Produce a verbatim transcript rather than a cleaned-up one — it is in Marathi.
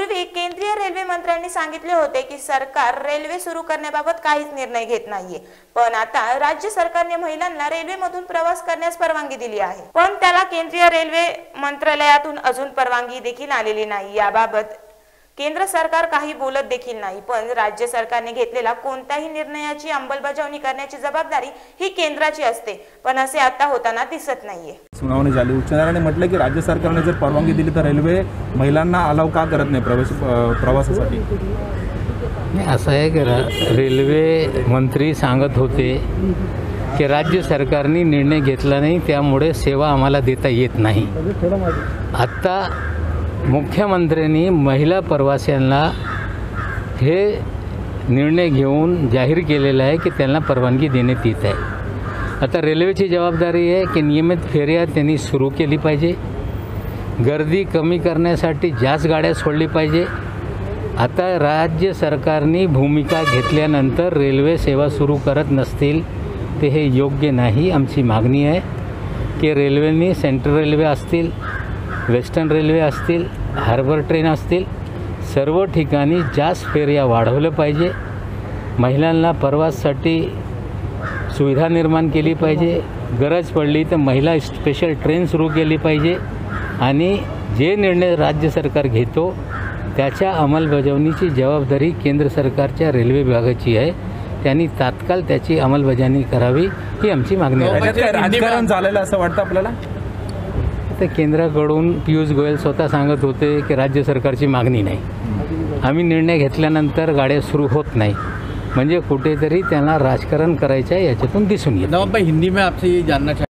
यापूर्वी केंद्रीय रेल्वे मंत्र्यांनी सांगितले होते की सरकार रेल्वे सुरू करण्याबाबत काहीच निर्णय घेत नाहीये, पण आता राज्य सरकारने महिलांना रेल्वेमधून प्रवास करण्यास परवानगी दिली आहे, पण त्याला केंद्रीय रेल्वे मंत्रालयातून अजून परवानगी देखील आलेली नाही। याबाबत केंद्र सरकार काही बोलत देखील नाही, पण राज्य सरकारने घेतलेला कोणत्याही निर्णयाची अंमलबजावणी करण्याची जबाबदारी ही केंद्राची असते, पण असे आता होताना दिसत नाहीये। सुनावणी झाली, उच्च न्यायालयाने म्हटलं की राज्य सरकारने जर परवानगी दिली तर रेल्वे महिलांना अलाव का करत नाही प्रवेश प्रवासासाठी। असं आहे की रेल्वे मंत्री सांगत होते की राज्य सरकारने निर्णय घेतला नाही, त्यामुळे सेवा आम्हाला देता येत नाही। आता मुख्यमंत्र्यांनी महिला प्रवाशांना हे निर्णय घेऊन जाहीर केलेला आहे की त्यांना परवानगी देण्यात येत आहे। आता रेल्वेची जबाबदारी आहे की नियमित फेऱ्या त्यांनी सुरू केली पाहिजे, गर्दी कमी करण्यासाठी जास्त गाड्या सोडली पाहिजे। आता राज्य सरकारने भूमिका घेतल्यानंतर रेल्वे सेवा सुरू करत नसतील ते हे योग्य नाही। आमची मागणी आहे की रेल्वेने सेंट्रल रेल्वे असतील, वेस्टर्न रेल्वे असतील, हार्बर ट्रेन असतील, सर्व ठिकाणी जास्त फेऱ्या वाढवलं पाहिजे। महिलांना प्रवासासाठी सुविधा निर्माण केली पाहिजे, गरज पडली तर महिला स्पेशल ट्रेन सुरू केली पाहिजे आणि जे निर्णय राज्य सरकार घेतो त्याच्या अंमलबजावणीची जबाबदारी केंद्र सरकारच्या रेल्वे विभागाची आहे। त्यांनी तात्काळ त्याची अंमलबजावणी करावी ही आमची मागणी आहे। राजकारण झालेलं असं वाटतं आपल्याला? तर केंद्राकडून पियुष गोयल स्वतः सांगत होते की राज्य सरकारची मागणी नाही, आम्ही निर्णय घेतल्यानंतर गाड्या सुरू होत नाही, म्हणजे कुठेतरी त्यांना राजकारण करायचं आहे याच्यातून दिसून येतं। हिंदी में आपसे ये जानना